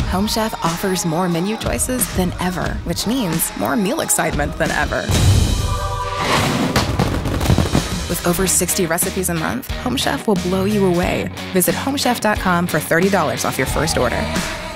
Home Chef offers more menu choices than ever, which means more meal excitement than ever. With over 60 recipes a month, Home Chef will blow you away. Visit homechef.com for $30 off your first order.